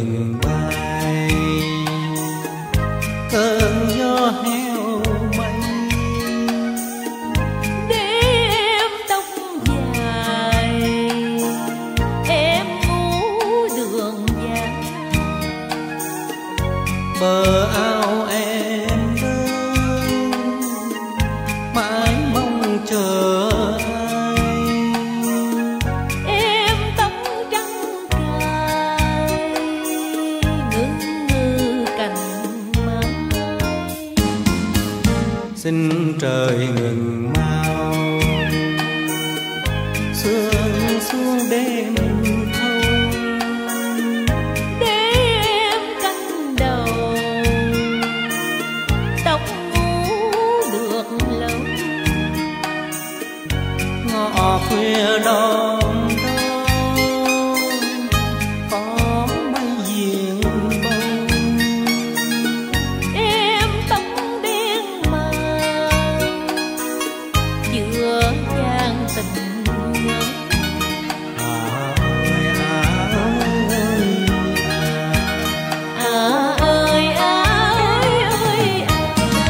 ngừng bay, cơn gió heo mây. Để em tóc dài, em ngủ đường dài. Bờ ao em đơn, mãi mong chờ ai. Em tóc trắng cài, ngưng ngư cành mai. Xin trời ngừng mau, sương xuống đêm thâu. Để em căng đầu, tóc ngủ được lâu. Ngọ khuya đom đóm, có mây diền bông. Em tóc đen màng, chữa chan tình nhớ. À ơi à ơi À ơi à ơi ơi à.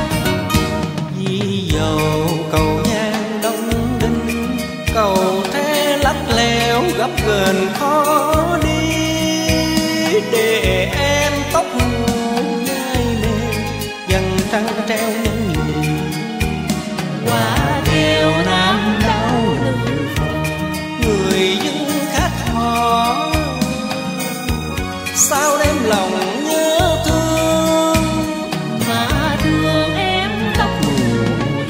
Vì dầu cầu nhang đông đinh, cầu tre lắc lẻo gấp ghềnh khó đi. Để em tóc ngủ nhai mềm, dần trăng treo nhân nhụy. Qua đèo Nam đau lưng, Người dân khát họ, sao đem lòng nhớ thương. mà thương em tóc ngủ.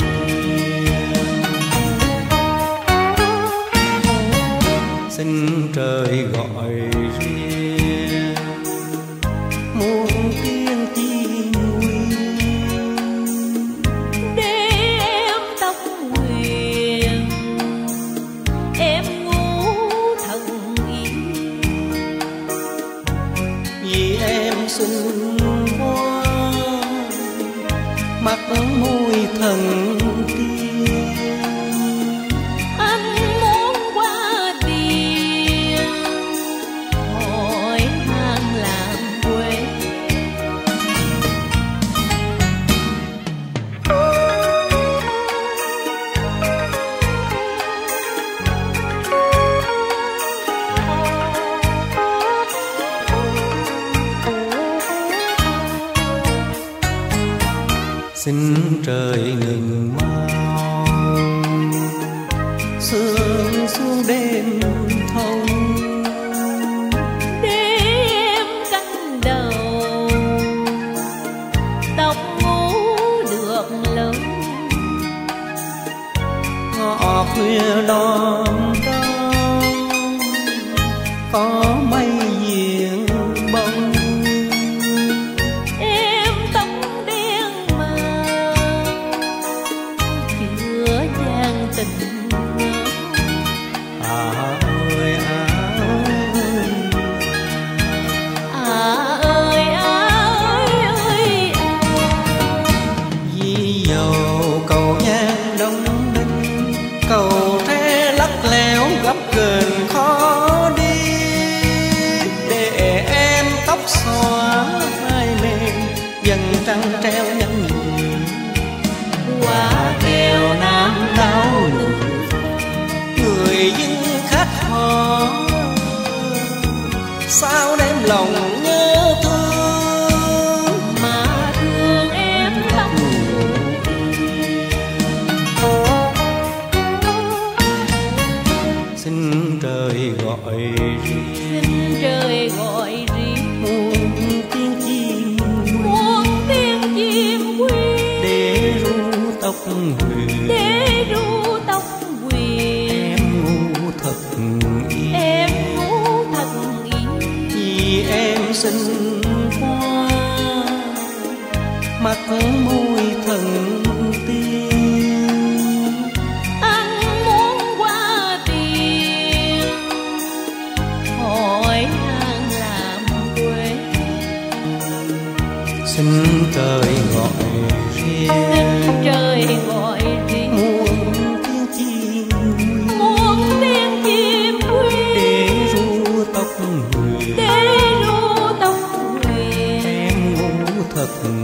Xin trời gọi riêng, muôn tiếng chim quyên. Để em tóc huyền, em ngủ thần yên. Vì em xinh quá, mắt môi thần tiên. Anh muốn qua tiền, hỏi han làm quê. Xin trời ngừng mau, sương xuống đêm thâu. Để em căng đầu, tóc ngủ được lâu. Ngọ khuya đom đóm, có mây diền bông. Em tóc đen màng, chữa chan tình nhớ. À ơi à ơi À ơi à ơi ơi à. vì dầu cầu nhang đông đinh, cầu tre lắc lẻo gấp ghềnh khó đi. Để em tóc xõa vai mềm, dần trăng treo nhân nhụy. Qua đèo Nam đau lưng, Người dân khát họ, sao đem lòng nhớ thương. mà thương em tóc ngủ. Xin trời gọi riêng, Xin trời gọi riêng, muôn tiếng chim muôn tiếng chim quyên. để ru tóc huyền. Để ru tóc huyền, Em ngủ thật yên, em ngủ thật yên. vì em xinh quá, mắt môi thần tiên. Anh muốn qua tiền, hỏi han làm quê. Xin trời gọi riêng, Xin trời gọi riêng, muôn tiếng chim muôn tiếng chim quyên. để ru tóc huyền. Để ru tóc sức